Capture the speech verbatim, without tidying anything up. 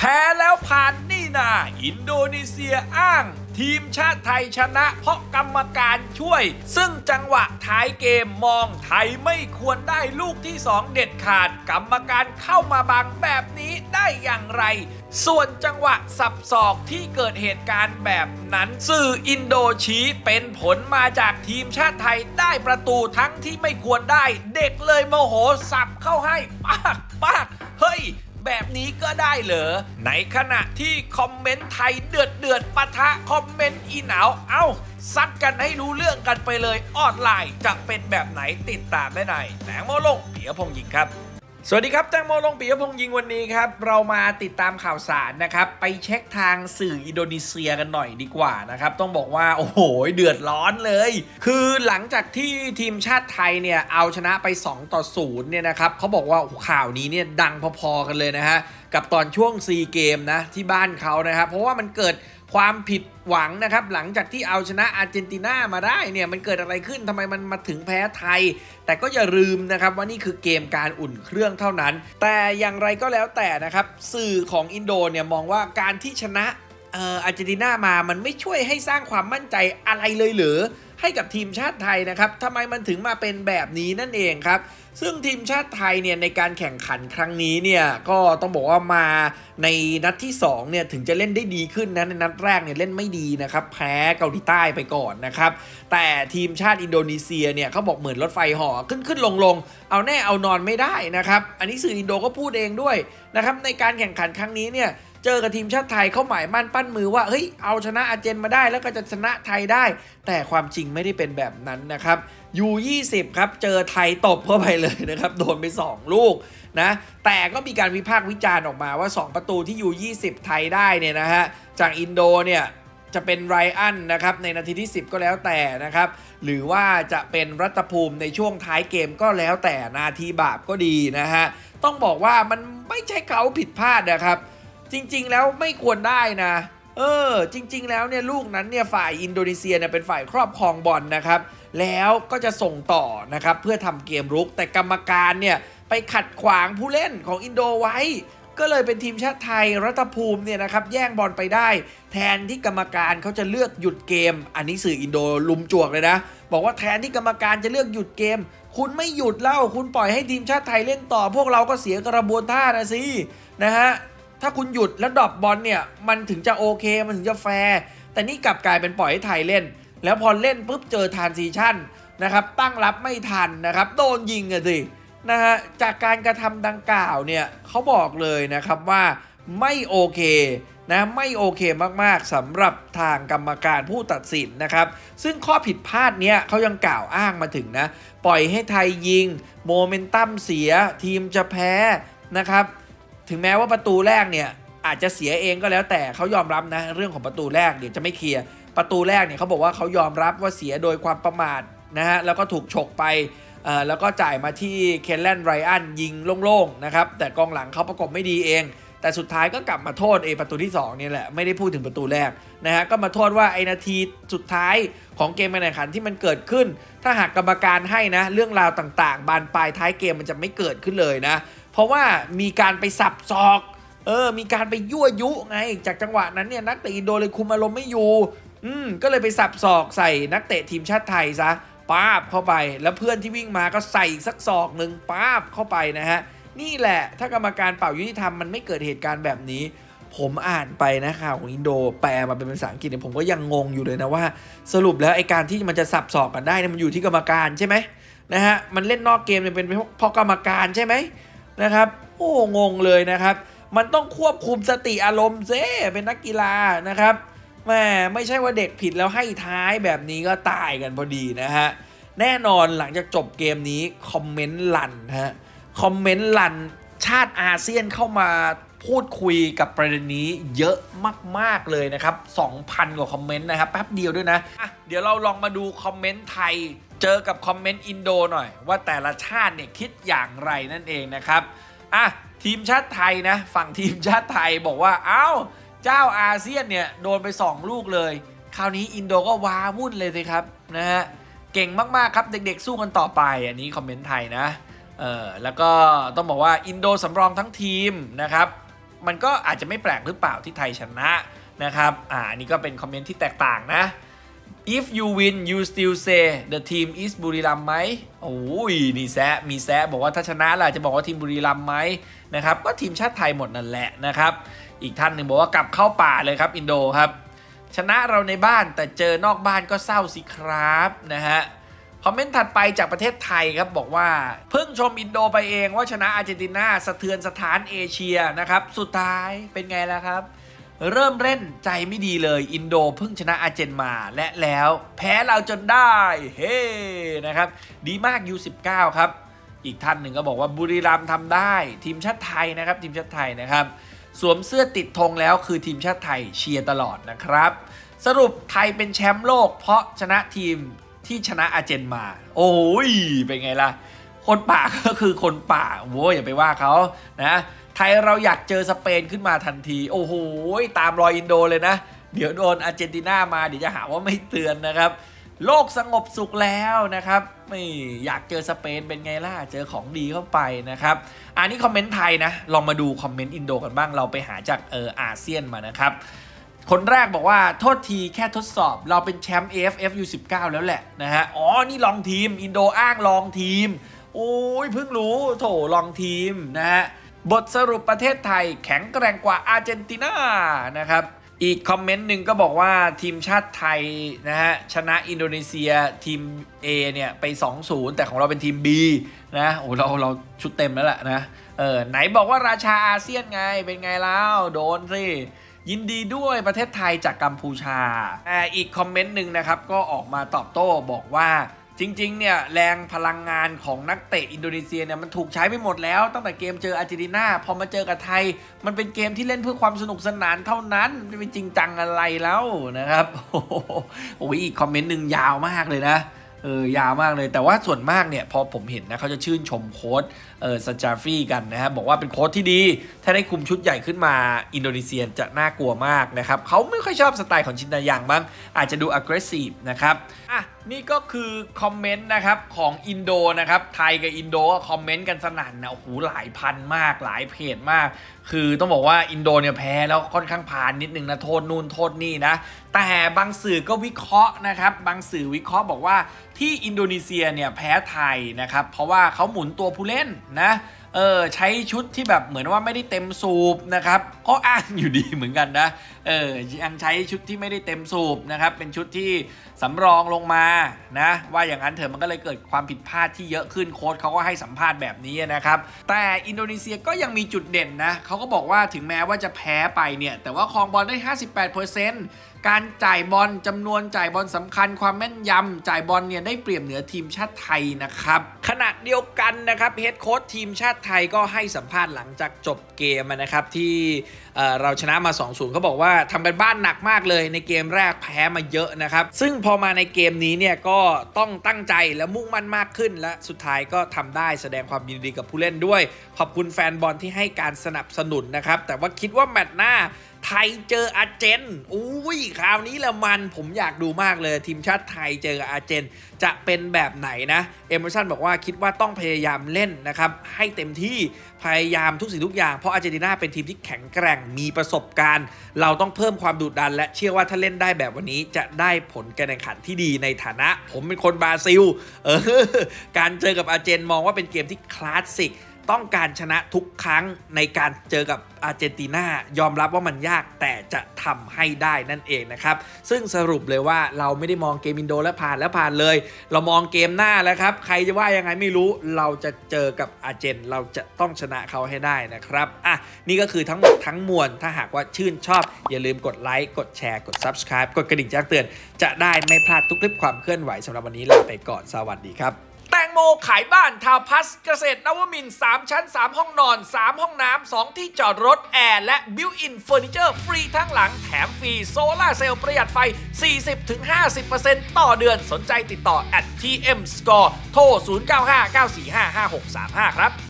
พ้แล้วผ่านนี่นาอินโดนีเซียอ้างทีมชาติไทยชนะเพราะกรรมการช่วยซึ่งจังหวะท้ายเกมมองไทยไม่ควรได้ลูกที่สองเด็ดขาดกรรมการเข้ามาบังแบบนี้ได้อย่างไรส่วนจังหวะสับศอกที่เกิดเหตุการณ์แบบนั้นสื่ออินโดชี้เป็นผลมาจากทีมชาติไทยได้ประตูทั้งที่ไม่ควรได้เด็กเลยโมโหสับเข้าให้ปากปากเฮ้ยแบบนี้ก็ได้เหรอในขณะที่คอมเมนต์ไทยเดือดเดือดปะทะคอมเมนต์อีหนาวเอ้าซัดกันให้รู้เรื่องกันไปเลยออนไลน์จะเป็นแบบไหนติดตามได้ในแตงโมลงปิยพงษ์ยิงครับสวัสดีครับแตงโมลงปิยพงษ์ยิงวันนี้ครับเรามาติดตามข่าวสารนะครับไปเช็คทางสื่ออินโดนีเซียกันหน่อยดีกว่านะครับต้องบอกว่าโอ้โหเดือดร้อนเลยคือหลังจากที่ทีมชาติไทยเนี่ยเอาชนะไปสองต่อศูนย์เนี่ยนะครับเขาบอกว่าข่าวนี้เนี่ยดังพอๆกันเลยนะฮะกับตอนช่วงซีเกมนะที่บ้านเขานะครับเพราะว่ามันเกิดความผิดหวังนะครับหลังจากที่เอาชนะอาร์เจนตินามาได้เนี่ยมันเกิดอะไรขึ้นทำไมมันมาถึงแพ้ไทยแต่ก็อย่าลืมนะครับว่านี่คือเกมการอุ่นเครื่องเท่านั้นแต่อย่างไรก็แล้วแต่นะครับสื่อของอินโดเนี่ยมองว่าการที่ชนะเอ่ออาร์เจนตินามามันไม่ช่วยให้สร้างความมั่นใจอะไรเลยหรือให้กับทีมชาติไทยนะครับทำไมมันถึงมาเป็นแบบนี้นั่นเองครับซึ่งทีมชาติไทยเนี่ยในการแข่งขันครั้งนี้เนี่ยก็ต้องบอกว่ามาในนัดที่สองเนี่ยถึงจะเล่นได้ดีขึ้นนะในนัดแรกเนี่ยเล่นไม่ดีนะครับแพ้เกาหลีใต้ไปก่อนนะครับแต่ทีมชาติอินโดนีเซียเนี่ยเขาบอกเหมือนรถไฟห่อขึ้นขึ้นลงลงเอาแน่เอานอนไม่ได้นะครับอันนี้สื่ออินโดก็พูดเองด้วยนะครับในการแข่งขันครั้งนี้เนี่ยเจอกับทีมชาติไทยเขาหมายมั่นปั้นมือว่าเฮ้ยเอาชนะอาร์เจนมาได้แล้วก็จะชนะไทยได้แต่ความจริงไม่ได้เป็นแบบนั้นนะครับ ยู ยี่สิบ ครับเจอไทยตบเข้าไปเลยนะครับโดนไปสองลูกนะแต่ก็มีการวิพากษ์วิจารณ์ออกมาว่าสองประตูที่ ยู ยี่สิบ ไทยได้เนี่ยนะฮะจากอินโดเนี่ยจะเป็นไรอันนะครับในนาทีที่สิบก็แล้วแต่นะครับหรือว่าจะเป็นรัตภูมิในช่วงท้ายเกมก็แล้วแต่นาทีบาปก็ดีนะฮะต้องบอกว่ามันไม่ใช่เขาผิดพลาดนะครับจริงๆแล้วไม่ควรได้นะเออจริงๆแล้วเนี่ยลูกนั้นเนี่ยฝ่ายอินโดนีเซียเนี่ยเป็นฝ่ายครอบครองบอลนะครับแล้วก็จะส่งต่อนะครับเพื่อทำเกมรุกแต่กรรมการเนี่ยไปขัดขวางผู้เล่นของอินโดไว้ก็เลยเป็นทีมชาติไทยรัตภูมิเนี่ยนะครับแย่งบอลไปได้แทนที่กรรมการเขาจะเลือกหยุดเกมอันนี้สื่ออินโดลุมจวกเลยนะบอกว่าแทนที่กรรมการจะเลือกหยุดเกมคุณไม่หยุดเล่าคุณปล่อยให้ทีมชาติไทยเล่นต่อพวกเราก็เสียกระบวนท่านะสินะฮะถ้าคุณหยุดแล้วดรอปบอลเนี่ยมันถึงจะโอเคมันถึงจะแฟร์แต่นี่กลับกลายเป็นปล่อยให้ไทยเล่นแล้วพอเล่นปุ๊บเจอทรานซิชั่นนะครับตั้งรับไม่ทันนะครับโดนยิงอะสินะฮะจากการกระทำดังกล่าวเนี่ยเขาบอกเลยนะครับว่าไม่โอเคนะไม่โอเคมากๆสำหรับทางกรรมการผู้ตัดสินนะครับซึ่งข้อผิดพลาดเนี้ยเขายังกล่าวอ้างมาถึงนะปล่อยให้ไทยยิงโมเมนตัมเสียทีมจะแพ้นะครับถึงแม้ว่าประตูแรกเนี่ยอาจจะเสียเองก็แล้วแต่เขายอมรับนะเรื่องของประตูแรกเดี๋ยวจะไม่เคลียร์ประตูแรกเนี่ยเขาบอกว่าเขายอมรับว่าเสียโดยความประมาทนะฮะแล้วก็ถูกฉกไปเอ่อแล้วก็จ่ายมาที่เคนแลนไรอันยิงโล่งๆนะครับแต่กองหลังเขาประกบไม่ดีเองแต่สุดท้ายก็กลับมาโทษเอประตูที่สองนี่แหละไม่ได้พูดถึงประตูแรกนะฮะก็มาโทษว่าไอ้นาทีสุดท้ายของเกมการแข่งขันที่มันเกิดขึ้นถ้าหากกรรมการให้นะเรื่องราวต่างๆบานปลายท้ายเกมมันจะไม่เกิดขึ้นเลยนะเพราะว่ามีการไปสับศอกเออมีการไปยั่วยุไงจากจังหวะนั้นเนี่ยนักเตะอินโดเลยคุมอารมณ์ไม่อยู่อืมก็เลยไปสับศอกใส่นักเตะทีมชาติไทยซะป้าบเข้าไปแล้วเพื่อนที่วิ่งมาก็ใส่สักศอกหนึ่งป้าบเข้าไปนะฮะนี่แหละถ้ากรรมการเป่ายุติธรรมมันไม่เกิดเหตุการณ์แบบนี้ผมอ่านไปนะข่าวของอินโดแปลมาเป็นภาษาอังกฤษเนี่ยผมก็ยังงงอยู่เลยนะว่าสรุปแล้วไอ้การที่มันจะสับศอกกันได้เนี่ยมันอยู่ที่กรรมการใช่ไหมนะฮะมันเล่นนอกเกมเนี่ยเป็นเพราะกรรมการใช่ไหมนะครับโอ้งงเลยนะครับมันต้องควบคุมสติอารมณ์เซ่เป็นนักกีฬานะครับแม่ไม่ใช่ว่าเด็กผิดแล้วให้ท้ายแบบนี้ก็ตายกันพอดีนะฮะแน่นอนหลังจากจบเกมนี้คอมเมนต์ลั่นฮะคอมเมนต์ลั่นชาติอาเซียนเข้ามาพูดคุยกับประเด็นนี้เยอะมากๆเลยนะครับ สองพัน กว่าคอมเมนต์นะครับแป๊บเดียวด้วยนะอ่ะเดี๋ยวเราลองมาดูคอมเมนต์ไทยเจอกับคอมเมนต์อินโดหน่อยว่าแต่ละชาติเนี่ยคิดอย่างไรนั่นเองนะครับอ่ะทีมชาติไทยนะฝั่งทีมชาติไทยบอกว่าเอ้าเจ้าอาเซียนเนี่ยโดนไปสองลูกเลยคราวนี้อินโดก็ว้าวุ่นเลยสิครับนะฮะเก่งมากๆครับเด็กๆสู้กันต่อไปอันนี้คอมเมนต์ไทยนะเออแล้วก็ต้องบอกว่าอินโดสำรองทั้งทีมนะครับมันก็อาจจะไม่แปลกหรือเปล่าที่ไทยชนะนะครับอ่าอันนี้ก็เป็นคอมเมนต์ที่แตกต่างนะ if you win you still say the team is บุรีรัมย์ไหมโอ้ยนี่แซะมีแซะบอกว่าถ้าชนะล่ะจะบอกว่าทีมบุรีรัมย์ไหมนะครับก็ทีมชาติไทยหมดนั่นแหละนะครับอีกท่านหนึ่งบอกว่ากลับเข้าป่าเลยครับอินโดครับชนะเราในบ้านแต่เจอนอกบ้านก็เศร้าสิครับนะฮะคอมเมนต์ถัดไปจากประเทศไทยครับบอกว่าเพิ่งชมอินโดไปเองว่าชนะอาร์เจนตินาสะเทือนสถานเอเชียนะครับสุดท้ายเป็นไงล่ะครับเริ่มเล่นใจไม่ดีเลยอินโดเพิ่งชนะอาร์เจนมาและแล้วแพ้เราจนได้เฮ้นะครับดีมาก ยู สิบเก้า ครับอีกท่านหนึ่งก็บอกว่าบุรีรัมย์ทำได้ทีมชาติไทยนะครับทีมชาติไทยนะครับสวมเสื้อติดธงแล้วคือทีมชาติไทยเชียร์ตลอดนะครับสรุปไทยเป็นแชมป์โลกเพราะชนะทีมที่ชนะอาร์เจนมาโอ้ยเป็นไงล่ะคนป่าก็คือคนป่าโว้ยอย่าไปว่าเขานะไทยเราอยากเจอสเปนขึ้นมาทันทีโอ้โหตามรอยอินโดเลยนะเดี๋ยวโดนอาร์เจนตินามาเดี๋ยวจะหาว่าไม่เตือนนะครับโลกสงบสุขแล้วนะครับไม่อยากเจอสเปนเป็นไงล่ะเจอของดีเข้าไปนะครับอันนี้คอมเมนต์ไทยนะลองมาดูคอมเมนต์อินโดกันบ้างเราไปหาจากเอออาเซียนมานะครับคนแรกบอกว่าโทษทีแค่ทดสอบเราเป็นแชมป์ เอ เอฟ เอฟ ยู สิบเก้า แล้วแหละนะฮะอ๋อนี่ลองทีมอินโดอ้างลองทีมโอ้ยเพิ่งรู้โถลองทีมนะฮะบทสรุปประเทศไทยแข็งแกร่งกว่าอาร์เจนตินานะครับอีกคอมเมนต์หนึ่งก็บอกว่าทีมชาติไทยนะฮะชนะอินโดนีเซียทีม A เนี่ยไป สองศูนย์ แต่ของเราเป็นทีม B นะโอ้เราเราชุดเต็มแล้วแหละนะเออไหนบอกว่าราชาอาเซียนไงเป็นไงแล้วโดนสิยินดีด้วยประเทศไทยจากกัมพูชาแต่อีกคอมเมนต์หนึ่งนะครับก็ออกมาตอบโต้บอกว่าจริงๆเนี่ยแรงพลังงานของนักเตะอินโดนีเซียเนี่ยมันถูกใช้ไปหมดแล้วตั้งแต่เกมเจออาร์เจนตินาพอมาเจอกับไทยมันเป็นเกมที่เล่นเพื่อความสนุกสนานเท่านั้นไม่เป็นจริงจังอะไรแล้วนะครับโอ้โหอีกคอมเมนต์หนึ่งยาวมากเลยนะเออยาวมากเลยแต่ว่าส่วนมากเนี่ยพอผมเห็นนะเขาจะชื่นชมโค้ชเออซาจาฟี่กันนะครับบอกว่าเป็นโค้ชที่ดีถ้าได้คุมชุดใหญ่ขึ้นมาอินโดนีเซียจะน่ากลัวมากนะครับเขาไม่ค่อยชอบสไตล์ของชินดายังบ้างอาจจะดู aggressive นะครับอ่ะนี่ก็คือคอมเมนต์นะครับของอินโดนะครับไทยกับอินโดก็คอมเมนต์กันสนั่นนะโอ้โหหลายพันมากหลายเพจมากคือต้องบอกว่าอินโดเนี่ยแพ้แล้วค่อนข้างผ่านนิดนึงนะโทษนู่นโทษนี่นะแต่บางสื่อก็วิเคราะห์นะครับบางสื่อวิเคราะห์บอกว่าที่อินโดนีเซียเนี่ยแพ้ไทยนะครับเพราะว่าเขาหมุนตัวผู้เล่นนะเออใช้ชุดที่แบบเหมือนว่าไม่ได้เต็มสูบนะครับก็อ้างอยู่ดีเหมือนกันนะเออยังใช้ชุดที่ไม่ได้เต็มสูบนะครับเป็นชุดที่สำรองลงมานะว่าอย่างนั้นเถอะมันก็เลยเกิดความผิดพลาดที่เยอะขึ้นโค้ชเขาก็ให้สัมภาษณ์แบบนี้นะครับแต่อินโดนีเซียก็ยังมีจุดเด่นนะเขาก็บอกว่าถึงแม้ว่าจะแพ้ไปเนี่ยแต่ว่าครองบอลได้ ห้าสิบแปดเปอร์เซ็นต์ การจ่ายบอลจำนวนจ่ายบอลสำคัญความแม่นยำจ่ายบอลเนี่ยได้เปรียบเหนือทีมชาติไทยนะครับขณะเดียวกันนะครับเฮดโค้ชทีมชาติไทยก็ให้สัมภาษณ์หลังจากจบเกมนะครับที่เอ่อเราชนะมา สองศูนย์ เขาบอกว่าทำเป็นบ้านหนักมากเลยในเกมแรกแพ้มาเยอะนะครับซึ่งพอมาในเกมนี้เนี่ยก็ต้องตั้งใจและมุ่งมั่นมากขึ้นและสุดท้ายก็ทำได้แสดงความยินดีกับผู้เล่นด้วยขอบคุณแฟนบอลที่ให้การสนับสนุนนะครับแต่ว่าคิดว่าแมตช์หน้าไทยเจออาร์เจนอุ้ยคราวนี้ละมันผมอยากดูมากเลยทีมชาติไทยเจอกับอาร์เจนจะเป็นแบบไหนนะเอเมอร์สันบอกว่าคิดว่าต้องพยายามเล่นนะครับให้เต็มที่พยายามทุกสิ่งทุกอย่างเพราะอาร์เจนตินาเป็นทีมที่แข็งแกร่งมีประสบการณ์เราต้องเพิ่มความดุดันและเชื่อว่าถ้าเล่นได้แบบวันนี้จะได้ผลการแข่งขันที่ดีในฐานะผมเป็นคนบราซิลเออการเจอกับอาร์เจนมองว่าเป็นเกมที่คลาสสิกต้องการชนะทุกครั้งในการเจอกับอาร์เจนตินายอมรับว่ามันยากแต่จะทำให้ได้นั่นเองนะครับซึ่งสรุปเลยว่าเราไม่ได้มองเกมอินโดแล้วผ่านแล้วผ่านเลยเรามองเกมหน้าแล้วครับใครจะว่ายังไงไม่รู้เราจะเจอกับอาร์เจนเราจะต้องชนะเขาให้ได้นะครับอ่ะนี่ก็คือทั้งหมดทั้งมวลถ้าหากว่าชื่นชอบอย่าลืมกดไลค์กดแชร์กด ซับสไครบ์ กดกระดิ่งแจ้งเตือนจะได้ไม่พลาดทุกคลิปความเคลื่อนไหวสำหรับวันนี้ลาไปก่อนสวัสดีครับแตงโมขายบ้านทาวน์พลัสเกษตรนวมินทร์สามชั้นสามห้องนอนสามห้องน้ำสองที่จอดรถแอร์และบิวอินเฟอร์นิเจอร์ฟรีทั้งหลังแถมฟรีโซล่าเซลล์ประหยัดไฟ สี่สิบถึงห้าสิบเปอร์เซ็นต์ ต่อเดือนสนใจติดต่อ แอท ที เอ็ม สกอร์ โทร ศูนย์ เก้า ห้า เก้า สี่ ห้า ห้า หก สาม ห้า ครับ